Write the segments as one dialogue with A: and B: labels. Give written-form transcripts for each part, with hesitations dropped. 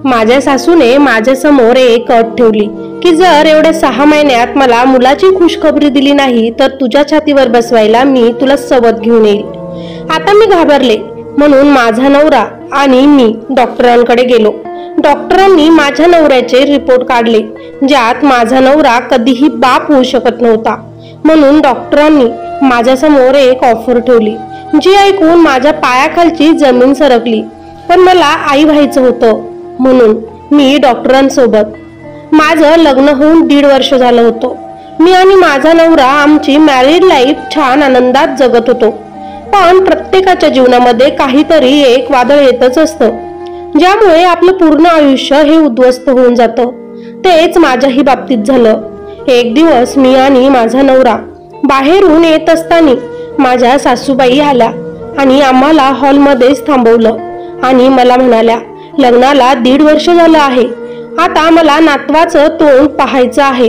A: माझ्या सासूने माझ्या समोर एक अट ठेवली की जर एवढ्या 6 महिन्यात मला मुलाची खुशखबरी दिली नाही तर तुझ्या छातीवर बसवायला मी तुला सोबत घेऊन येईल। आता मी घाबरले, म्हणून माझा नवरा आणि मी डॉक्टरांकडे गेलो। डॉक्टरांनी माझ्या नवऱ्याचे रिपोर्ट काढले, ज्यात माझा नवरा कधीही बाप होऊ शकत नव्हता। म्हणून डॉक्टरांनी माझ्या समोर एक ऑफर ठेवली, जी ऐकून माझ्या पायाखालची जमीन सरकली। पण मला आई व्हायचं होतं, म्हणून मी डॉक्टरांसोबत माझं लग्न होऊन 1.5 वर्ष झालं होतं। मी आणि माझा नवरा आमची मॅरिड लाईफ छान आनंदात जगत होतो। पण प्रत्येकाच्या जीवनामध्ये काहीतरी एक वादळ येतच असतं, ज्यामुळे आपलं पूर्ण आयुष्य हे उद्ध्वस्त होऊन जातं। तेच माझ्याही बाबतीत झालं। एक दिवस मी आणि माझा नवरा बाहेरून येत असताना माझ्या सासूबाई आल्या आणि आम्हाला हॉलमध्येच थांबवलं आणि मला म्हणाल्या, लग्नाला 1.5 वर्ष झालं आहे, आता मला नातवाचं तोंड पाहायचं आहे।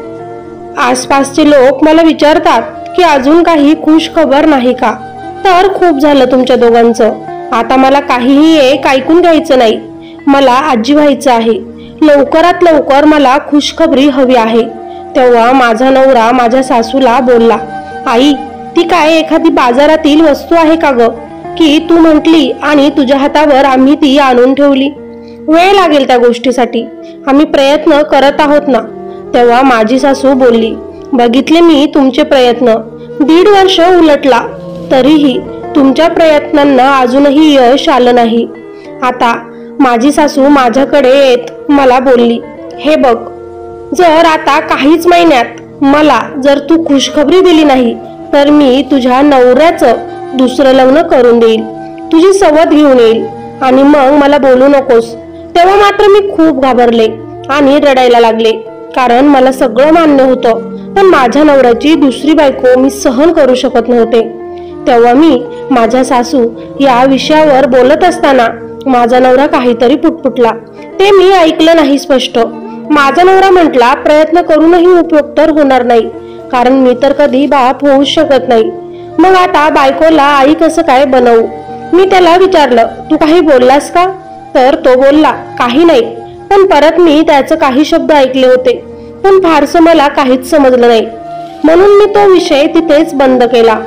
A: आसपासचे लोक मला विचारतात की अजून काही खुश खबर नाही का? तर खूप झालं तुमच्या दोघांचं, आता मला काहीही एक ऐकून घ्यायचं नाही। मला आजी व्हायचं आहे, लवकरात लवकर मला खुशखबरी हवी आहे। तेव्हा माझा नवरा माझ्या सासूला बोलला, आई, ती काय एखादी बाजारातील वस्तू आहे का ग, की तू म्हटली आणि तुझ्या हातावर आम्ही ती आणून ठेवली? वेळ लागेल त्या गोष्टीसाठी, आम्ही प्रयत्न करत आहोत ना। तेव्हा माझी सासू बोलली, बघितले मी तुमचे प्रयत्न, 1.5 वर्ष उलटला तरीही तुमच्या प्रयत्नांना अजूनही यश आलं नाही। आता माझी सासू माझ्याकडे येत मला बोलली, हे बघ, जर आता काहीच महिन्यात मला जर तू खुशखबरी दिली नाही तर मी तुझ्या नवऱ्याचं दुसरं लग्न करून देईल, तुझी सवत घेऊन येईल आणि मग मला बोलू नकोस। तेव्हा मात्र मी खूप घाबरले आणि रडायला लागले, कारण मला सगळं मान्य होतं, पण माझ्या नवऱ्याची दुसरी बायको मी सहन करू शकत नव्हते। तेव्हा मी माझ्या सासू या विषयावर बोलत असताना माझा नवरा काहीतरी पुटपुटला, ते मी ऐकलं नाही स्पष्ट। माझा नवरा म्हटला, प्रयत्न करूनही उपयोग तर होणार नाही, कारण मी तर कधी बाप होऊ शकत नाही। मग आता बायकोला आई कसं काय बनवू? मी त्याला विचारलं, तू काही बोललास का? तर तो बोलला, काही नाही। पण परत मी त्याचे काही शब्द ऐकले होते, पण फारसं मला काहीच समजलं नाही, म्हणून मी तो विषय तिथेच बंद केला।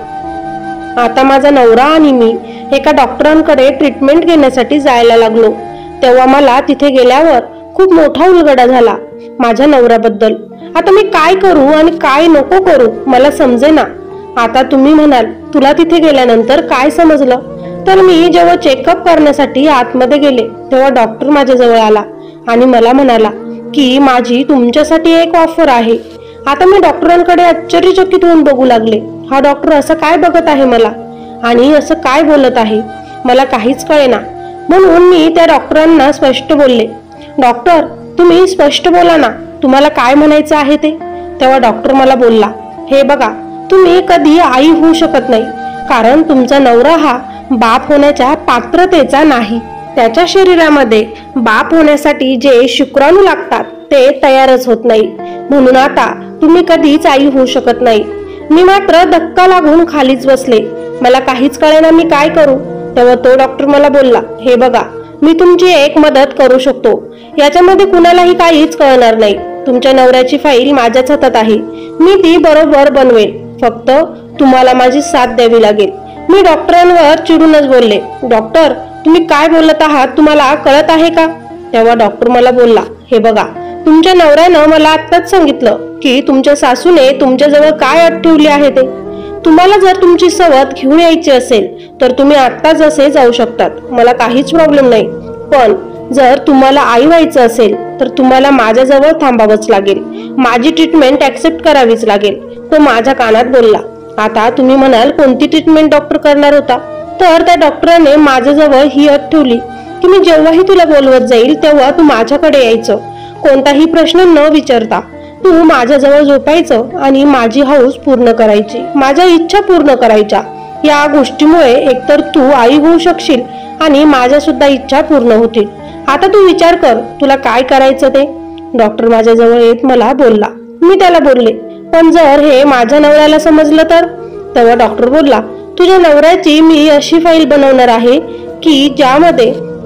A: आता माझा नवरा आणि मी एका डॉक्टरांकडे ट्रीटमेंट घेण्यासाठी जायला लागलो। तेव्हा मला तिथे गेल्यावर खूप मोठा उलगडा झाला माझ्या नवऱ्याबद्दल। आता मी काय करू आणि काय नको करू मला समजेना। आता तुम्ही म्हणाल, तुला तिथे गेल्यानंतर काय समजलं? तर मी जेव्हा चेकअप करण्यासाठी आतमध्ये गेले तेव्हा डॉक्टर माझ्या जवळ आला आणि मला म्हणाला की माझी तुमच्यासाठी एक ऑफर आहे। आता मी डॉक्टरांकडे आश्चर्यचकित होऊन बघू लागले, हा डॉक्टर असं काय बघत आहे मला आणि असं काय बोलत आहे, मला काहीच कळेना। म्हणून मी त्या डॉक्टरांना स्पष्ट बोलले, डॉक्टर, तुम्ही स्पष्ट बोला ना, तुम्हाला काय म्हणायचं आहे ते? तेव्हा डॉक्टर मला बोलला, हे बघा, तुम्ही कधी आई होऊ शकत नाही, कारण तुमचा नवरा हा बाप होण्याच्या पात्रतेचा नाही। त्याच्या शरीरामध्ये बाप होण्यासाठी जे शुक्राणू लागतात ते तयारच होत नाही, म्हणून आता तुम्ही कधीच आई होऊ शकत नाही। मी मात्र धक्का लागून खालीच बसले, मला काहीच कळेना मी काय करू। तेव्हा तो डॉक्टर मला बोलला, हे बघा, मी तुमची एक मदत करू शकतो, याच्यामध्ये कुणालाही काहीच कळणार नाही। तुमच्या नवऱ्याची फाईल माझ्याच हातात आहे, मी ती बरोबर बनवेल, फक्त तुम्हाला माझी साथ द्यावी लागेल। मी डॉक्टरांवर चिडूनच बोलले, डॉक्टर, तुम्ही काय बोलत आहात, तुम्हाला कळत आहे का? तेव्हा डॉक्टर मला बोलला, हे बघा, तुमच्या नवऱ्यानं मला आत्ताच सांगितलं की तुमच्या सासूने तुमच्याजवळ काय अट ठेवली आहे ते। तुम्हाला जर तुमची सवत घेऊन यायची असेल तर तुम्ही आत्ताच असे जाऊ शकतात, मला काहीच प्रॉब्लेम नाही। पण जर तुम्हाला आई व्हायचं असेल तर तुम्हाला माझ्याजवळ थांबावंच लागेल, माझी ट्रीटमेंट ऍक्सेप्ट करावीच लागेल। तो माझ्या कानात बोलला, आता तुम्ही म्हणाल, कोणती ट्रीटमेंट डॉक्टर करणार होता? तर त्या डॉक्टराने माझ्याजवळ ही अट ठेवली की मी जेव्हाही तुला बोलवत जाईल तेव्हा तू माझ्याकडे यायचं, कोणताही प्रश्न न विचारता तू माझ्याजवळ झोपायचं आणि माझी हौस पूर्ण करायची, माझ्या इच्छा पूर्ण करायच्या। या गोष्टीमुळे एकतर तू आई होऊ शकशील आणि माझ्या सुद्धा इच्छा पूर्ण होतील। आता तू विचार कर, तुला काय करायचं ते? डॉक्टर माझ्याजवळ येत मला बोलला। मी त्याला बोलले, पण जर हे माझ्या नवऱ्याला समजलं तर? तेव्हा डॉक्टर बोलला, तुझ्या नवऱ्याची मी अशी फाईल बनवणार आहे की ज्यामध्ये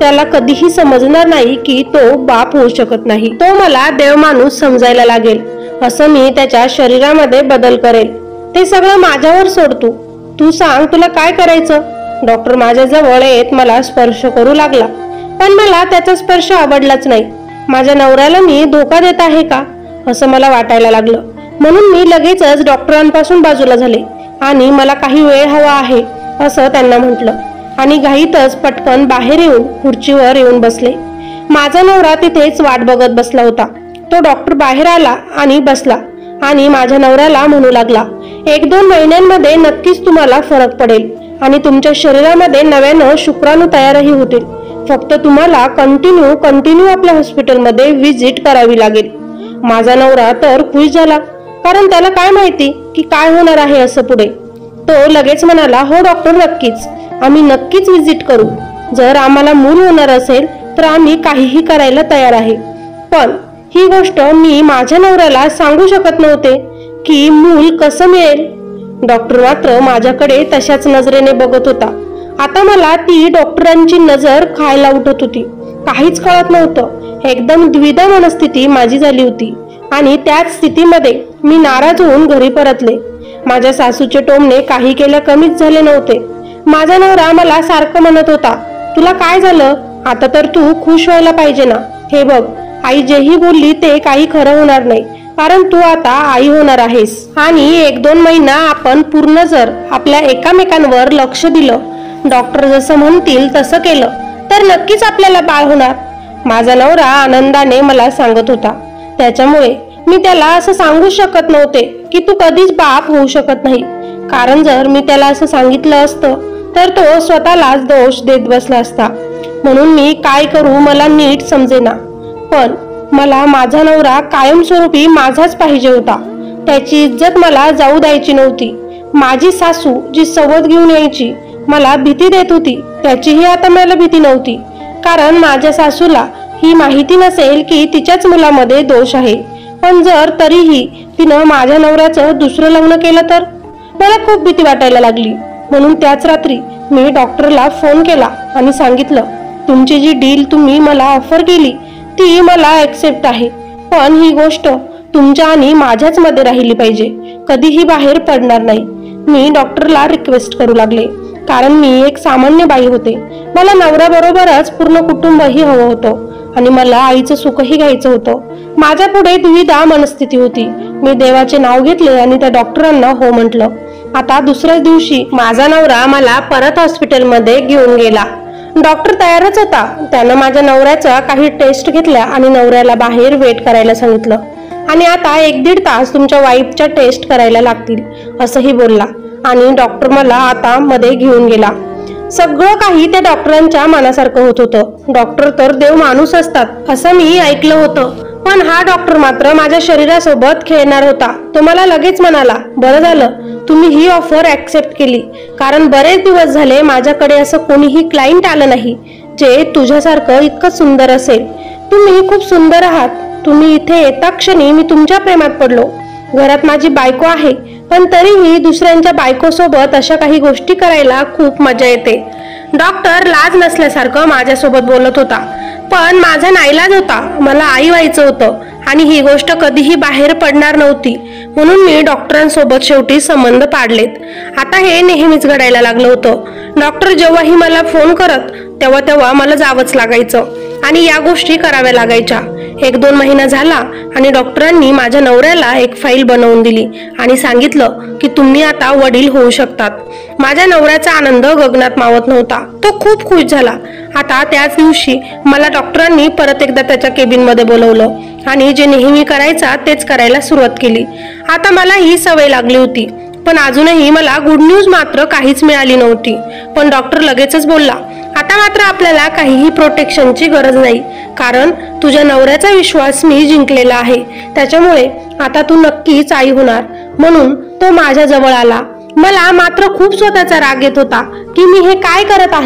A: त्याला कधीही समजणार नाही की तो बाप होऊ शकत नाही. तो मला देव माणूस समजायला लागेल. असं मी त्याच्या शरीरामध्ये बदल करेल. ते सगळं माझ्यावर सोड. तू सांग, तुला काय करायचं? डॉक्टर माझ्या जवळ येत मला स्पर्श करू लागला, पण मला त्याचा स्पर्श आवडलाच नाही. माझ्या नवऱ्याला मी धोका देत आहे का असं मला वाटायला लागलं. म्हणून मी लगेचच डॉक्टरांपासून बाजूला झाले आणि मला काही वेळ हवा आहे असं त्यांना म्हटलं आणि घाईतच पटकन बाहेर येऊन खुर्चीवर येऊन बसले. माझा नवरा तिथेच वाट बघत बसला होता. तो डॉक्टर बाहेर आला आणि बसला आणि माझ्या नवऱ्याला म्हणू लागला, 1-2 महिन्यांमध्ये नक्कीच तुम्हाला फरक पडेल आणि तुमच्या शरीरामध्ये नव्यानं शुक्राणू तयारही होतील. फक्त तुम्हाला कंटिन्यू आपल्या हॉस्पिटलमध्ये व्हिजिट करावी लागेल. माझा नवरा तर खुश झाला, कारण त्याला काय माहिती की काय होणार आहे असं पुढे. तो लगेच म्हणाला, हो डॉक्टर, नक्कीच, आम्ही नक्कीच व्हिजिट करू. जर आम्हाला मूल होणार असेल तर आम्ही काहीही करायला तयार आहे. पण ही गोष्ट मी माझ्या नवऱ्याला सांगू शकत नव्हते की मूल कसं मिळेल. डॉक्टर मात्र माझ्याकडे तशाच नजरेने बघत होता. आता मला ती डॉक्टरांची नजर खायला उठत होती. काहीच कळत नव्हतं. एकदम द्विधा मनस्थिती माझी झाली होती आणि त्याच स्थितीमध्ये मी नाराज होऊन घरी परतले. माझ्या सासूचे टोमणे काही केल्या कमीच झाले नव्हते. माझा नवरा मला सारखं म्हणत होता, तुला काय झालं? आता तर तू खुश व्हायला पाहिजे ना. हे बघ, आई जेही बोलली ते काही खरं होणार नाही, कारण तू आता आई होणार आहेस आणि 1-2 महिना आपण पूर्ण जर आपल्या एकामेकांवर लक्ष दिलं, डॉक्टर जसं म्हणतील तसं केलं तर नक्कीच आपल्याला बाळ होणार. माझा नवरा आनंदाने मला सांगत होता. त्याच्यामुळे मी त्याला असं सांगू शकत नव्हते की तू कधीच बाप होऊ शकत नाही, कारण जर मी त्याला असं सांगितलं असतं तर तो स्वतःलाच दोष देत बसला असता. म्हणून मी काय करू मला नीट समजेना. पण मला माझा नवरा कायमस्वरूपी माझाच पाहिजे होता. त्याची इज्जत मला जाऊ द्यायची नव्हती. माझी सासू जी सवत घेऊन यायची, मला भीती देत होती, त्याचीही आता मला भीती नव्हती. कारण माझ्या सासूला ही माहिती नसेल की तिच्याच मुलामध्ये दोष आहे. पण जर तरीही तिनं माझ्या नवऱ्याचं दुसरं लग्न केलं तर मला खूप भीती वाटायला लागली. म्हणून त्याच रात्री मी डॉक्टरला फोन केला आणि सांगितलं, तुमची जी डील तुम्ही मला ऑफर केली ती मला ऍक्सेप्ट आहे, पण ही गोष्ट तुमच्या आणि माझ्याच मध्ये राहिली पाहिजे, कधीही बाहेर पडणार नाही. मी डॉक्टरला रिक्वेस्ट करू लागले, कारण मी एक सामान्य बाई होते. मला नवऱ्याबरोबरच पूर्ण कुटुंबही हवं होतं आणि मला आईचं सुखही घ्यायचं होतं. माझ्या पुढे द्विधा मनस्थिती होती. मी देवाचे नाव घेतले आणि त्या डॉक्टरांना हो म्हटलं. आता दुसऱ्याच दिवशी माझा नवरा मला परत हॉस्पिटलमध्ये घेऊन गेला. डॉक्टर तयारच होता. त्यानं माझ्या नवऱ्याचा काही टेस्ट घेतल्या आणि नवऱ्याला बाहेर वेट करायला सांगितलं आणि आता 1-1.5 तास तुमच्या वाईफच्या टेस्ट करायला लागतील असंही बोलला आणि डॉक्टर मला आता मध्ये घेऊन गेला. सगळं काही त्या डॉक्टरांच्या मनासारखं होत होतं. डॉक्टर तर देव माणूस असतात असं मी ऐकलं होतं, पण हा डॉक्टर मात्र माझ्या शरीरासोबत खेळणार होता. तो मला लगेच म्हणाला, बरं झालं तुम्ही ही ऑफर ऍक्सेप्ट केली, कारण बरेच दिवस झाले माझ्याकडे असं कोणीही क्लायंट आलं नाही जे तुझ्यासारखं इतकं सुंदर असेल. तुम्ही खूप सुंदर आहात. तुम्ही इथे येता क्षणी मी तुमच्या प्रेमात पडलो. घरात माझी बायको आहे, पण तरीही दुसऱ्यांच्या बायकोसोबत अशा काही गोष्टी करायला खूप मजा येते. डॉक्टर लाज नसल्यासारखं माझ्यासोबत बोलत होता, पण माझा नाईलाज होता. मला आई व्हायचं होतं आणि ही गोष्ट कधीही बाहेर पडणार नव्हती. म्हणून मी डॉक्टरांसोबत शेवटी संबंध पाडलेत. आता हे नेहमीच घडायला लागलं होतं. डॉक्टर जेव्हाही मला फोन करत तेव्हा मला जावंच लागायचं आणि या गोष्टी कराव्या लागायच्या. 1-2 महिना झाला आणि डॉक्टरांनी माझ्या नवऱ्याला एक फाईल बनवून दिली आणि सांगितलं की तुम्ही आता वडील होऊ शकतात. माझ्या नवऱ्याचा आनंद गगनात मावत नव्हता. तो खूप खुश झाला. आता त्याच दिवशी मला डॉक्टरांनी परत एकदा त्याच्या केबिनमध्ये बोलवलं आणि जे नेहमी करायचा तेच करायला सुरुवात केली. आता मला ही सवय लागली होती, पण अजूनही मला गुड न्यूज मात्र काहीच मिळाली नव्हती. पण डॉक्टर लगेचच बोलला, आता मात्र आपल्याला काहीही प्रोटेक्शनची गरज नाही, कारण तुझ्या नवऱ्याचा विश्वास मी जिंकलेला आहे. त्याच्यामुळे आता तू नक्कीच आई होणार. म्हणून तो माझ्या जवळ आला. मला मात्र खूप स्वतःचा राग येत होता की मी हे काय करत आहे.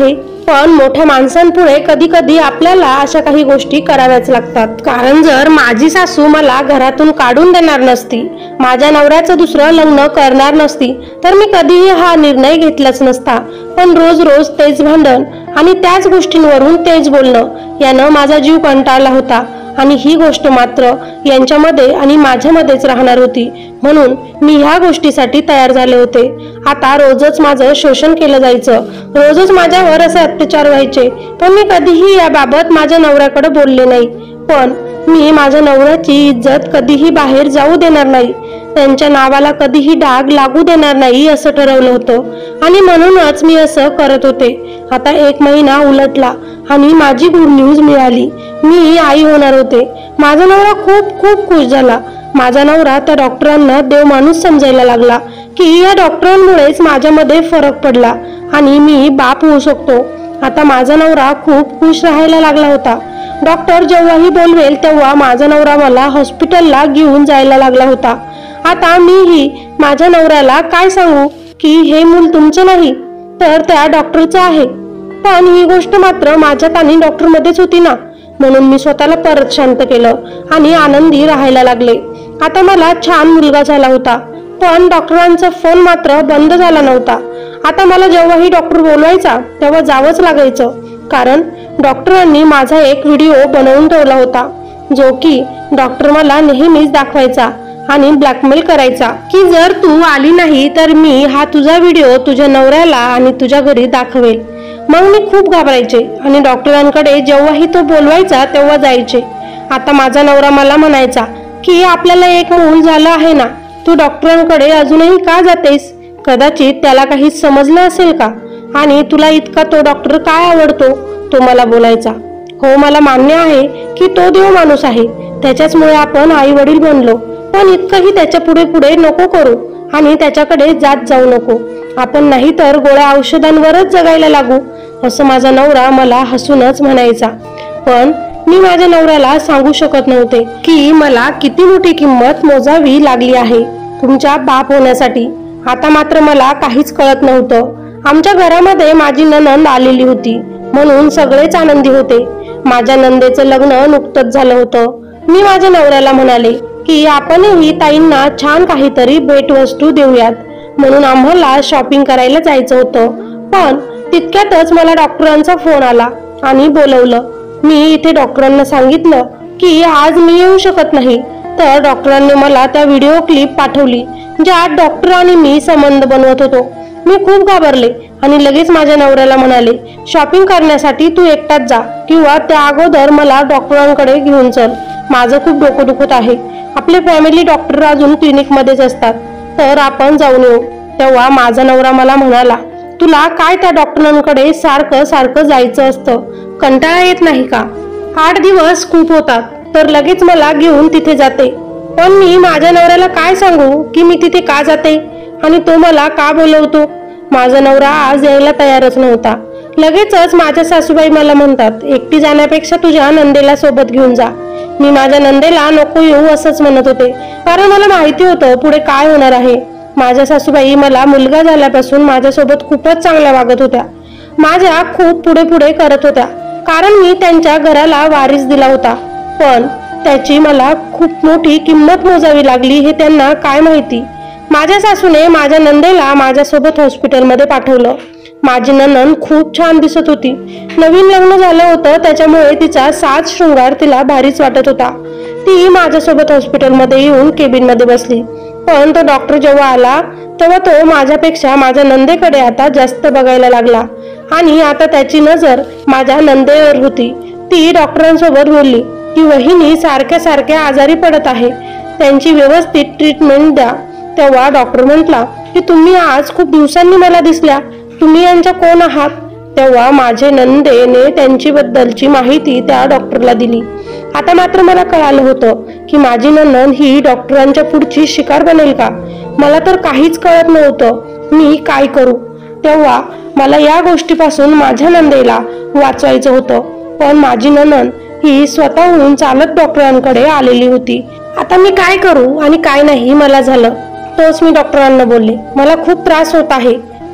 A: पण मोठ्या माणसांपुढे कधी कधी आपल्याला अशा काही गोष्टी कराव्याच लागतात. कारण जर माझी सासू मला घरातून काढून देणार नसती, माझ्या नवऱ्याचं दुसरं लग्न करणार नसती, तर मी कधीही हा निर्णय घेतलाच नसता. पण रोज रोज तेच भांडण आणि त्याच गोष्टींवरून तेच बोलणं यानं माझा जीव कंटाळला होता. आणि ही गोष्ट मात्र यांच्यामध्ये आणि माझ्यामध्येच राहणार होती, म्हणून मी ह्या गोष्टीसाठी तयार झाले होते. आता रोजच माझं शोषण केलं जायचं, रोजच माझ्यावर असे अत्याचार व्हायचे, पण मी कधीही याबाबत माझ्या नवऱ्याकडे बोलले नाही. पण मी माझ्या नवऱ्याची इज्जत कधीही बाहेर जाऊ देणार नाही, त्यांच्या नावाला कधीही डाग लागू देणार नाही असं ठरवलं होतं आणि म्हणूनच मी असं करत होते. आता 1 महिना उलटला आणि माझी गुड न्यूज मिळाली. मी आई होणार होते. माझा नवरा खूप खूप खुश झाला. माझा नवरा त्या डॉक्टरांना देव माणूस समजायला लागला की या डॉक्टरांमुळेच माझ्यामध्ये फरक पडला आणि मी बाप होऊ शकतो. आता माझा नवरा खूप खुश राहायला लागला होता. डॉक्टर जेव्हाही बोलवेल तेव्हा माझा नवरा मला हॉस्पिटलला घेऊन जायला लागला होता. आता मीही माझ्या नवऱ्याला काय सांगू की हे मूल तुमचं नाही तर त्या डॉक्टरचं आहे. पण ही गोष्ट मात्र माझ्यात आणि डॉक्टरमध्येच होती ना, म्हणून मी स्वतःला परत शांत केलं आणि आनंदी राहायला लागले. आता मला छान मुलगा झाला होता. पण डॉक्टरांचा फोन मात्र बंद झाला नव्हता. आता मला जेव्हाही डॉक्टर बोलवायचा तेव्हा जावंच लागायचं, कारण डॉक्टरांनी माझा एक व्हिडिओ बनवून ठेवला होता जो की डॉक्टर मला नेहमीच दाखवायचा आणि ब्लॅकमेल करायचा की जर तू आली नाही तर मी हा तुझा व्हिडिओ तुझ्या नवऱ्याला आणि तुझ्या घरी दाखवेल. मग मी खूप घाबरायचे आणि डॉक्टरांकडे जेव्हाही तो बोलवायचा तेव्हा जायचे. आता माझा नवरा मला म्हणायचा की आपल्याला एक मूल झालं आहे ना, तू डॉक्टरांकडे अजूनही का जातेस? कदाचित त्याला काही समजलं असेल का आणि तुला इतका तो डॉक्टर काय आवडतो, तो मला बोलायचा. हो, मला मान्य आहे की तो देव माणूस आहे, त्याच्याचमुळे आपण आई वडील बनलो, पण इतकंही त्याच्या पुढे पुढे नको करू आणि त्याच्याकडे जात जाऊ नको. आपण नाही तर गोळ्या औषधांवरच जगायला लागू, असं माझा नवरा मला हसूनच म्हणायचा. पण मी माझ्या नवऱ्याला सांगू शकत नव्हते की मला किती मोठी किंमत मोजावी लागली आहे तुमच्या बाप होण्यासाठी. आता मात्र मला काहीच कळत नव्हतं. आमच्या घरामध्ये माझी नणंद आलेली होती, म्हणून सगळेच आनंदी होते. माझ्या नंदेचं लग्न नुकतंच झालं होतं. मी माझ्या नवऱ्याला म्हणाले की आपणही ताईंना छान काहीतरी भेटवस्तू देऊयात, म्हणून आम्हाला शॉपिंग करायला जायचं होतं. पण तितक्यातच मला डॉक्टरांचा फोन आला आणि बोलवलं. मी इथे डॉक्टरांना सांगितलं की आज मी येऊ शकत नाही, तर डॉक्टरांनी मला त्या व्हिडिओ क्लिप पाठवली ज्यात डॉक्टर आणि मी संबंध बनवत होतो. मी खूप घाबरले आणि लगेच माझ्या नवऱ्याला म्हणाले, शॉपिंग करण्यासाठी तू एकटाच जा किंवा त्या अगोदर मला डॉक्टरांकडे घेऊन चल, माझं खूप डोकं दुखत आहे. आपले फॅमिली डॉक्टर अजून क्लिनिकमध्येच असतात, तर आपण जाऊन येऊ. तेव्हा माझा नवरा मला म्हणाला, तुला काय त्या डॉक्टरांकडे सारखं सारखं जायचं असतं, कंटाळा येत नाही का? 8 दिवस खूप होतात, तर लगेच मला घेऊन तिथे जाते. पण मी माझ्या नवऱ्याला काय सांगू की मी तिथे का जाते आणि तो मला का बोलवतो? माझा नवरा आज यायला तयारच नव्हता. लगेचच माझ्या सासूबाई मला म्हणतात, एकटी जाण्यापेक्षा तुझ्या नंदेला सोबत घेऊन जा. मी माझ्या नंदेला नको येऊ असंच म्हणत होते, कारण मला माहिती होतं पुढे काय होणार आहे. माझ्या सासूबाई मला मुलगा झाल्यापासून माझ्यासोबत खूपच चांगल्या वागत होत्या, माझ्या खूप पुढे पुढे करत होत्या, कारण मी त्यांच्या घराला वारीस दिला होता. पण त्याची मला खूप मोठी किंमत मोजावी लागली हे त्यांना काय माहिती. माझ्या सासूने माझ्या नंदेला माझ्यासोबत हॉस्पिटलमध्ये पाठवलं. माझी नणंद खूप छान दिसत होती. नवीन लग्न झालं होतं, त्याच्यामुळे तिचा साज शृंगार तिला भारीच वाटत होता. ती माझ्यासोबत हॉस्पिटलमध्ये येऊन केबिनमध्ये बसली. पण तो डॉक्टर जेव्हा आला तेव्हा तो माझ्यापेक्षा माझ्या नंदेकडे आता जास्त बघायला लागला आणि आता त्याची नजर माझ्या नंदेवर होती. ती डॉक्टरांसोबत बोलली की वहिनी सारख्या सारख्या आजारी पडत आहे, त्यांची व्यवस्थित ट्रीटमेंट द्या. तेव्हा डॉक्टर म्हटला की तुम्ही आज खूप दिवसांनी मला दिसल्या, तुम्ही यांच्या कोण आहात? तेव्हा माझे नंदेने त्यांची बद्दलची माहिती त्या डॉक्टरला दिली. आता मात्र मला कळालं होतं की माझी नणंद ही डॉक्टरांच्या पुढची शिकार बनेल का. मला तर काहीच कळत नव्हतं मी काय करू. तेव्हा मला या गोष्टीपासून माझ्या नंदेला वाचवायचं होतं, पण माझी नणंद ही स्वतःहून चालत डॉक्टरांकडे आलेली होती. आता मी काय करू आणि काय नाही मला झालं. तोच मी डॉक्टरांना बोलले, मला खूप त्रास होत आहे,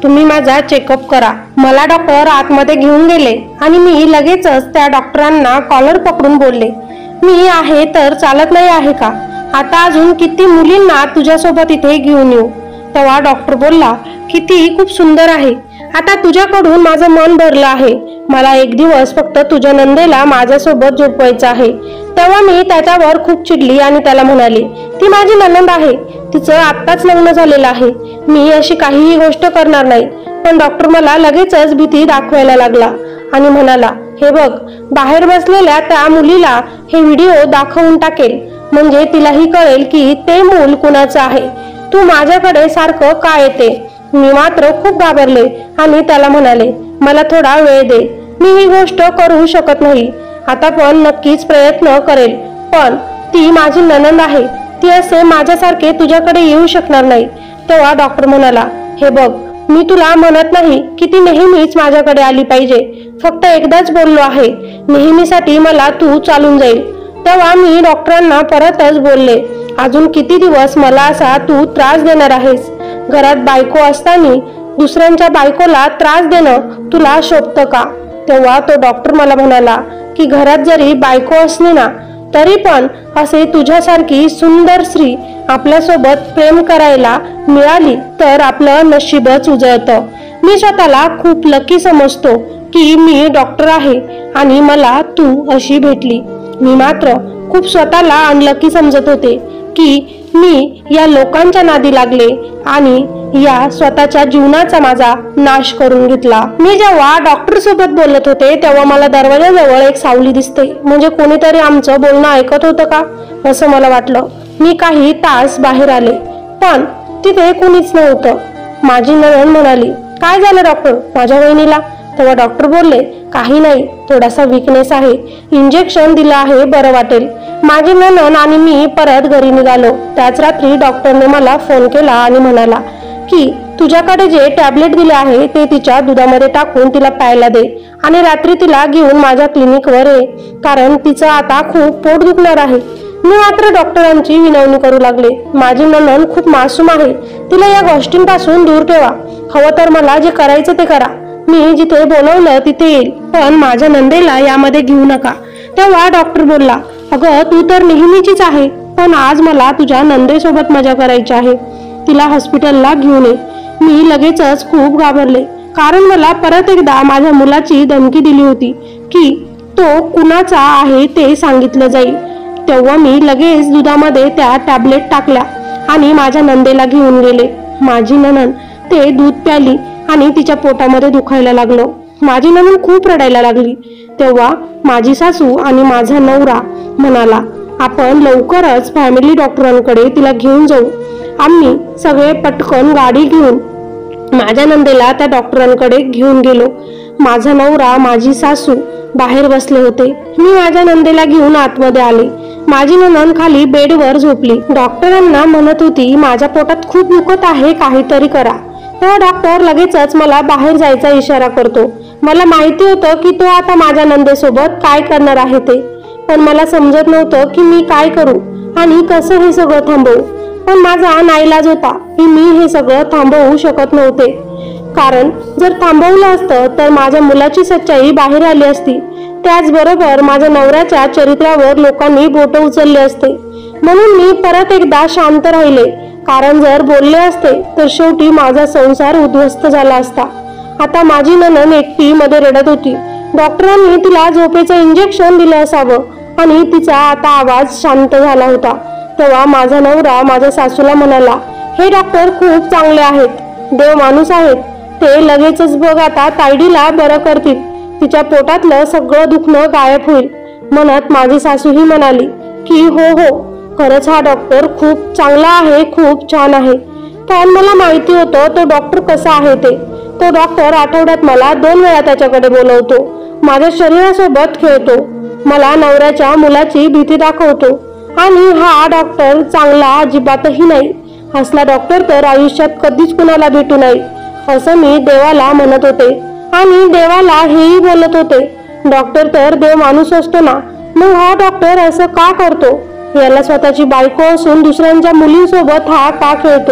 A: तुम्ही माझा चेकअप करा। मला डॉक्टर आतमध्ये घेऊन गेले आणि मी लगेचच त्या डॉक्टरांना कॉलर पकडून बोलले, मी आहे तर चालत नाही आहे का? आता अजून किती मुलींना तुझ्यासोबत इथे घेऊन येऊ? तेव्हा डॉक्टर बोलला की ती खूप सुंदर आहे। आता तुझ्याकडून माझं मन भरलं आहे। मला एक दिवस फक्त तुझ्या नंदेला माझ्यासोबत झोपवायचं आहे। तेव्हा मी त्याच्यावर खूप चिडली आणि त्याला म्हणाली, ती माझी नणंद आहे, तिचं आत्ताच लग्न झालेलं आहे, मी अशी काहीही गोष्ट करणार नाही। पण डॉक्टर मला लगेचच भीती दाखवायला लागला आणि म्हणाला, हे बघ, बाहेर बसलेल्या त्या मुलीला हे व्हिडिओ दाखवून टाकेल, म्हणजे तिलाही कळेल की ते मूल कुणाचं आहे। तू माझ्याकडे सारखं का येते? मी मात्र खूप घाबरले आणि त्याला म्हणाले, मला थोडा वेळ दे, मी ही गोष्ट करू शकत नाही। आता पण नक्कीच प्रयत्न करेल, पण ती माझी नणंद आहे, ती असे माझ्यासारखे तुझ्याकडे येऊ शकणार नाही। तेव्हा डॉक्टर म्हणाला, हे बघ, मी तुला म्हणत नाही की ती नेहमीच माझ्याकडे आली पाहिजे, फक्त एकदाच बोललो आहे, नेहमीसाठी मला तू चालून जाईल। तेव्हा मी डॉक्टरांना परतच बोलले, अजून किती दिवस मला असा तू त्रास देणार आहेस? घरात बायको असताना दुसऱ्यांच्या बायकोला त्रास देणं तुला शोभतं का? तेव्हा तो डॉक्टर मला म्हणाला की घरात जरी बायको असली ना तरी पण असे तुझ्यासारखी सुंदर स्त्री आपल्यासोबत प्रेम करायला मिळाली तर आपलं नशीबच उजळतं। मी स्वतःला खूप लकी समजतो की मी डॉक्टर आहे आणि मला तू अशी भेटली। मी मात्र खूप स्वतःला अनलकी समजत होते की मी या लोकांच्या नादी लागले आणि या स्वतःच्या जीवनाचा माझा नाश करून घेतला। मी जेव्हा डॉक्टर सोबत बोलत होते तेव्हा मला दरवाजाजवळ एक सावली दिसते, म्हणजे कोणीतरी आमचं बोलणं ऐकत होतं का असं मला वाटलं। मी काही तास बाहेर आले पण तिथे कोणीच नव्हतं। माझी नणंद म्हणाली, काय झालं डॉक्टर, माझ्या वहिनीला? तेव्हा डॉक्टर बोलले, काही नाही, थोडासा वीकनेस आहे, इंजेक्शन दिलं आहे, बरं वाटेल। माझी नणंद आणि मी परत घरी निघालो। त्याच रात्री डॉक्टरने मला फोन केला आणि म्हणाला की तुझ्याकडे जे टॅबलेट दिले आहे ते तिच्या दुधामध्ये टाकून तिला प्यायला दे आणि रात्री तिला घेऊन माझ्या क्लिनिकवर ये, कारण तिचं आता खूप पोट दुखणार आहे। मी मात्र डॉक्टरांची विनवणी करू लागले, माझी नणंद खूप मासूम आहे, तिला या गोष्टींपासून दूर ठेवा, हवं तर मला जे करायचं ते करा, मी जिथे बोलवलं तिथे येईल, पण माझ्या नंदेला यामध्ये घेऊ नका। तेव्हा डॉक्टर बोलला, अगं तू तर नेहमीचीच आहे, पण आज मला तुझ्या नंदेसोबत मजा करायची आहे, तिला हॉस्पिटलला घेऊन ये। मी लगेचच खूप घाबरले, कारण मला परत एकदा माझ्या मुलाची धमकी दिली होती की तो कुणाचा आहे ते सांगितलं जाईल। तेव्हा मी लगेच दुधामध्ये त्या टॅबलेट टाकल्या आणि माझ्या नंदेला घेऊन गेले। माझी नणंद ते दूध प्याली आणि तिच्या पोटामध्ये दुखायला लागलं। माझी नणंद खूप रडायला लागली। तेव्हा माझी सासू आणि माझा नवरा म्हणाला, आपण लवकरच फॅमिली डॉक्टरांकडे तिला घेऊन जाऊ। आम्ही सगळे पटकन गाडी घेऊन माझ्या नंदेला त्या डॉक्टरांकडे घेऊन गेलो। माझा नवरा, माझी सासू बाहेर बसले होते। मी माझ्या नंदेला घेऊन आतमध्ये आले। माझी नणंद खाली बेडवर झोपली। डॉक्टरांना म्हणत होती, माझ्या पोटात खूप दुखत आहे, काहीतरी करा। तेव्हा डॉक्टर लगेचच मला बाहेर जायचा इशारा करतो। मला माहिती होतं की तो आता माझ्या नंदेसोबत काय करणार आहे ते, पण मला समजत नव्हतं की मी काय करू आणि कसं हे सगळं थांबवू। पण माझा नाईलाज होता की मी हे सगळं थांबवू शकत नव्हते, कारण जर थांबवलं असतं तर माझ्या मुलाची सच्चाई बाहेर आली असती। त्याचबरोबर माझ्या नवऱ्याच्या चरित्रावर लोकांनी बोट उचलले असते। म्हणून मी परत एकदा शांत राहिले, कारण जर बोलले असते तर शेवटी माझा संसार उद्ध्वस्त झाला असता। आता माझी नणंद एकटी मध्ये रडत होती। डॉक्टरांनी तिला झोपेचं इंजेक्शन दिलं असावं आणि तिचा आता आवाज शांत झाला होता। तेव्हा माझा नवरा माझ्या सासूला म्हणाला, हे डॉक्टर खूप चांगले आहेत, देव माणूस आहेत, ते लगेचच बघ आता तायडीला बरं करतील, तिच्या पोटातलं सगळं दुखणं गायब होईल। म्हणत माझी सासूही म्हणाली की हो हो, खरंच हा डॉक्टर खूप चांगला आहे, खूप छान आहे। पण मला माहिती होतं तो डॉक्टर कसा आहे ते। तो डॉक्टर आठवड्यात मला 2 वेळा त्याच्याकडे बोलवतो, माझ्या शरीरासोबत खेळतो, मला नवऱ्याच्या मुलाची भीती दाखवतो, आणि हा डॉक्टर चांगला अजिबातही नाही। असला डॉक्टर तर आयुष्यात कधीच कुणाला भेटू नये असं मी देवाला म्हणत होते आणि देवाला हेही बोलत होते, डॉक्टर तर देव माणूस असतो ना, मग हा डॉक्टर असं का करतो? याला स्वतःची बायको असून दुसऱ्यांच्या मुलींसोबत हा का खेळतो?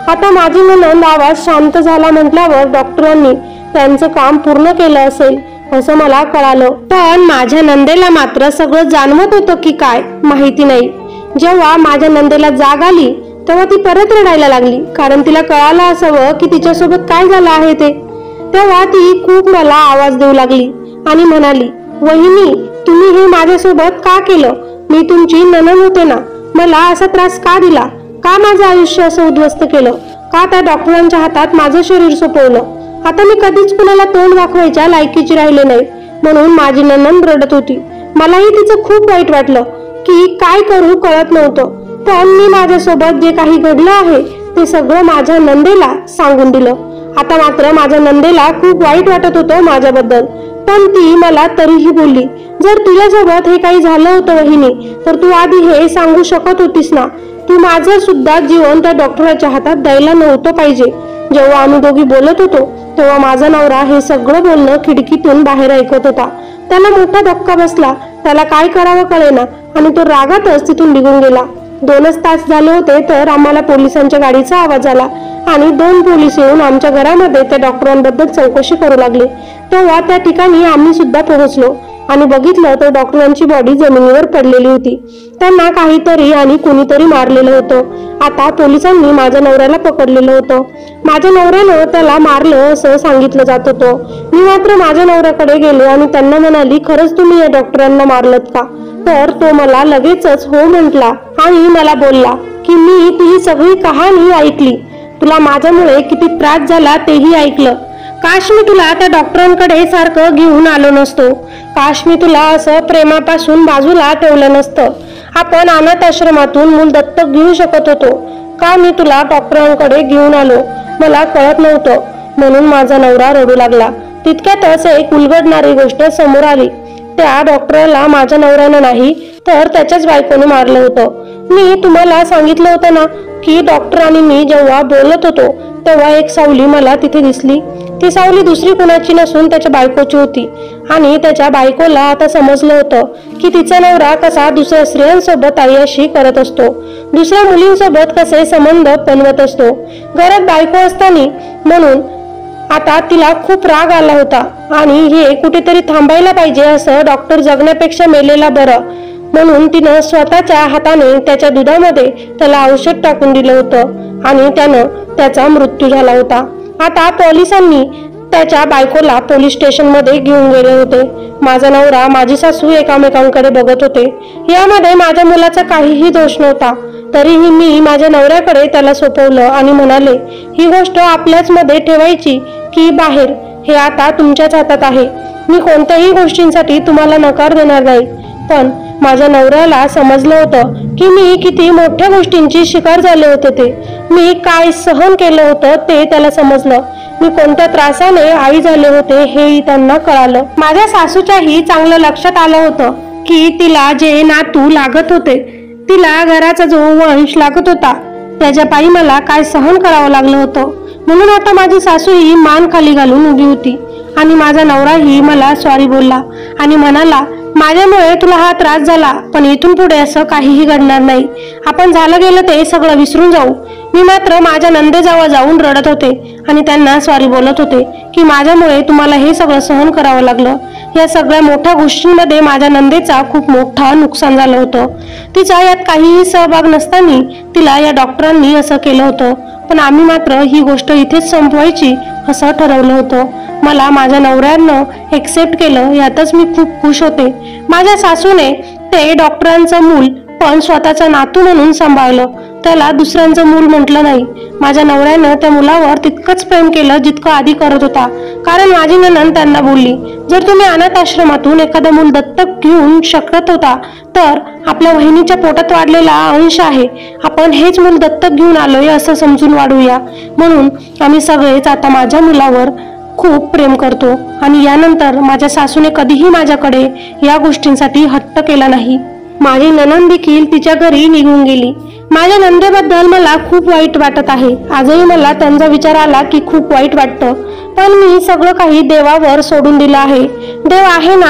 A: आता माझी नणंद आवाज शांत झाला म्हटल्यावर डॉक्टरांनी त्यांचं काम पूर्ण केलं असेल असं मला कळालं। पण माझ्या नंदेला मात्र सगळं जाणवत होतं की काय माहिती नाही। जेव्हा माझ्या नंदेला जाग आली तेव्हा ती परत रडायला लागली, कारण तिला कळालं असावं की तिच्यासोबत काय झालं आहे ते। तेव्हा ती खूप मला आवाज देऊ लागली आणि म्हणाली, वहिनी तुम्ही हे माझ्यासोबत का केलं? मी तुमची नणंद होते ना, मला असा त्रास का दिला? का माझं आयुष्य असं उद्ध्वस्त केलं? का त्या डॉक्टरांच्या हातात माझं शरीर सोपवलं? आता मी कधीच कुणाला तोंड दाखवायच्या लायकीची राहिले नाही, म्हणून माझी नणंद रडत होती। मलाही तिचं खूप वाईट वाटलं की काय करू कळत नव्हतं, पण मी माझ्यासोबत जे काही घडलं आहे ते सगळं माझ्या नंदेला सांगून दिलं। आता मात्र माझ्या नंदेला खूप वाईट वाटत होतं माझ्याबद्दल, पण ती मला तरीही बोलली, जर तुझ्यासोबत हे काही झालं होतं वहिनी तर तू आधी हे सांगू शकत होतीस ना, तू माझं सुद्धा जीवन त्या डॉक्टराच्या हातात द्यायला नव्हतं पाहिजे। जेव्हा आम्ही दोघी बोलत होतो तेव्हा माझा नवरा हे सगळं बोलणं खिडकीतून बाहेर ऐकत होता। त्याला मोठा धक्का बसला, त्याला काय करावं कळेना आणि तो रागातच तिथून निघून गेला। 2च तास झाले होते तर आम्हाला पोलिसांच्या गाडीचा आवाज आला आणि 2 पोलीस येऊन आमच्या घरामध्ये त्या डॉक्टरांबद्दल चौकशी करू लागले। तेव्हा त्या ठिकाणी आम्ही सुद्धा पोहोचलो आणि बघितलं तर डॉक्टरांची बॉडी जमिनीवर पडलेली होती। त्यांना काहीतरी आणि कुणीतरी मारलेलं होतं। आता पोलिसांनी माझ्या नवऱ्याला पकडलेलं होतं। माझ्या नवऱ्यानं त्याला मारलं असं सांगितलं जात होतं। मी मात्र माझ्या नवऱ्याकडे गेले आणि त्यांना म्हणाली, खरंच तुम्ही या डॉक्टरांना मारलत का? तर तो मला लगेचच हो म्हटला आणि मला बोलला की मी तुझी सगळी कहाणी ऐकली, तुला माझ्यामुळे किती त्रास झाला तेही ऐकलं। काश मी तुला त्या डॉक्टरांकडे सारखं घेऊन आलो नसतो, काश मी तुला असं प्रेमापासून बाजूला ठेवलं नसतं, आपण अनाथ आश्रमातून मूल दत्तक घेऊ शकत होतो। का मी तुला डॉक्टरांकडे घेऊन आलो मला कळत नव्हतं, म्हणून माझा नवरा रडू लागला। तितक्यातच एक उलगडणारी गोष्ट समोर आली। त्या डॉक्टरला माझ्या नवऱ्यानं नाही तर त्याच्याच बायकोने मारलं होतं। मी तुम्हाला सांगितलं होतं ना की डॉक्टर आणि मी जेव्हा बोलत होतो तेव्हा एक सावली मला तिथे दिसली। ती सावली दुसरी कुणाची नसून त्याच्या बायकोची होती आणि त्याच्या बायकोला आता समजलं होतं की तिचा नवरा कसा दुसऱ्या स्त्रियांसोबत अय्याशी करत असतो, दुसऱ्या मुलींसोबत कसे संबंध बनवत असतो घरात बायको असताना। म्हणून आता तिला खूप राग आला होता आणि हे कुठेतरी थांबायला पाहिजे, असं डॉक्टर जगण्यापेक्षा मेलेला बरं म्हणून तिनं स्वतःच्या हाताने त्याच्या दुधामध्ये त्याला औषध टाकून दिलं होतं आणि त्यानं त्याचा मृत्यू झाला होता। आता पोलिसांनी त्याच्या बायकोला पोलीस स्टेशन मध्ये घेऊन गेले होते। माझा नवरा माझी सासू एकामेकांकडे बघत होते। यामध्ये माझ्या मुलाचा काहीही दोष नव्हता, तरीही मी माझ्या नवऱ्याकडे त्याला सोपवलं आणि म्हणाले, ही गोष्ट आपल्याच मध्ये ठेवायची की बाहेर हे आता तुमच्याच हातात आहे। मी कोणत्याही गोष्टींसाठी तुम्हाला नकार देणार नाही। पण माझ्या नवऱ्याला समजलं होतं की मी किती मोठ्या गोष्टींची शिकार झाले होते, ते मी काय सहन केलं होतं ते त्याला समजलं। मी कोणत्या त्रासाने आई झाले होते हेही त्यांना कळालं। माझ्या सासूच्याही चांगलं लक्षात आलं होतं की तिला जे नातू लागत होते, तिला घराचा जो वंश लागत होता, त्याच्या पायी मला काय सहन करावं लागलं होतं। म्हणून आता माझी सासू ही मान खाली घालून उभी होती आणि माझा नवराही मला सॉरी बोलला आणि म्हणाला, माझ्यामुळे तुला हा त्रास झाला पण इथून पुढे असं काहीही घडणार नाही, आपण झालं गेलं ते सगळं विसरून जाऊ। मी मात्र माझ्या नंदेजवळ जाऊन रडत होते आणि त्यांना सॉरी बोलत होते की माझ्यामुळे तुम्हाला हे सगळं सहन करावं लागलं। या सगळ्या मोठ्या गोष्टींमध्ये माझ्या नंदेचा खूप मोठा नुकसान झालं होतं। तिचा यात काहीही सहभाग नसताना तिला या डॉक्टरांनी असं केलं होतं, पण आम्ही मात्र ही गोष्ट इथेच संपवायची असं ठरवलं होतं। मला माझ्या नवऱ्यानं एक्सेप्ट केलं यातच मी खूप खुश होते। माझ्या सासूने ते डॉक्टरांचं मूल पण स्वतःचं नातू म्हणून सांभाळलं, त्याला दुसऱ्यांचं मूल म्हटलं नाही। माझ्या नवऱ्यानं त्या मुलावर तितकंच प्रेम केलं जितकं आधी करत होता, कारण माझी नणंद त्यांना बोलली, जर तुम्ही अनाथ आश्रमातून एखादं मूल दत्तक घेऊन शकत होता तर आपल्या वहिनीच्या पोटात वाढलेला अंश आहे, आपण हेच मूल दत्तक घेऊन आलोय असं समजून वाढूया। म्हणून आम्ही सगळेच आता माझ्या मुलावर खूप प्रेम करतो आणि यानंतर माझ्या सासूने कधीही माझ्याकडे या गोष्टींसाठी हट्ट केला नाही। माझी नणंद देखील तिच्या घरी निघून गेली। माझ्या नंदेबद्दल मला खूप वाईट वाटत आहे। आजही मला त्यांचा विचार आला की खूप वाईट वाटतं, पण मी सगळं काही देवावर सोडून दिलं आहे। देव आहे ना,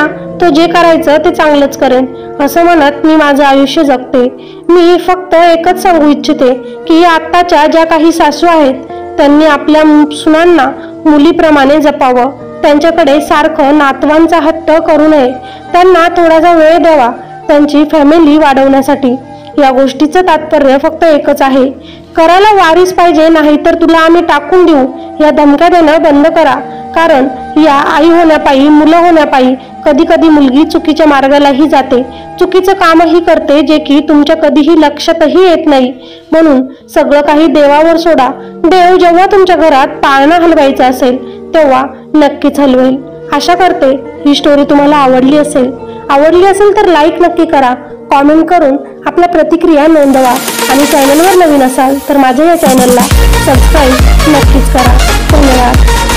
A: तो जे करायचं ते चांगलंच करेन असं म्हणत मी माझं आयुष्य जगते। मी फक्त एकच सांगू इच्छिते की आत्ताच्या ज्या काही सासू आहेत त्यांनी आपल्या सुनांना मुलीप्रमाणे जपावं, त्यांच्याकडे सारखं नातवांचा हट्ट करू नये, त्यांना थोडासा वेळ द्यावा त्यांची फॅमिली वाढवण्यासाठी। या गोष्टीचं तात्पर्य फक्त एकच आहे, करायला वारीस पाहिजे नाही तर तुला आम्ही टाकून देऊ या धमक्या देणं बंद करा। कारण या आई होण्यापायी मुलं होण्यापायी कधी कधी मुलगी चुकीच्या मार्गालाही जाते, चुकीचं कामही करते जे की तुमच्या कधीही लक्षातही येत नाही। म्हणून सगळं काही देवावर सोडा, देव जेव्हा तुमच्या घरात पाळणा हलवायचा असेल तेव्हा नक्कीच हलवेल। आशा करते ही स्टोरी तुम्हाला आवडली असेल तर लाईक नक्की करा, कॉमेंट करून आपल्या प्रतिक्रिया नोंदवा आणि चॅनलवर नवीन असाल तर माझ्या या चॅनलला सबस्क्राईब नक्कीच करा। धन्यवाद।